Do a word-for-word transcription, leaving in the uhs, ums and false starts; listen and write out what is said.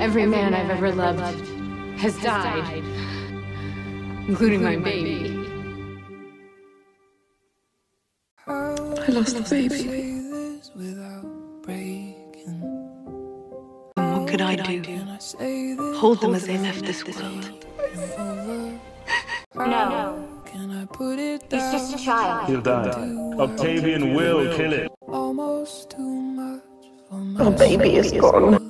Every man I've ever loved has died, including my baby. I lost the baby. What could I do? Hold them as they left this world. No. He's just a child. He'll die. Octavian will kill it. Our baby is gone.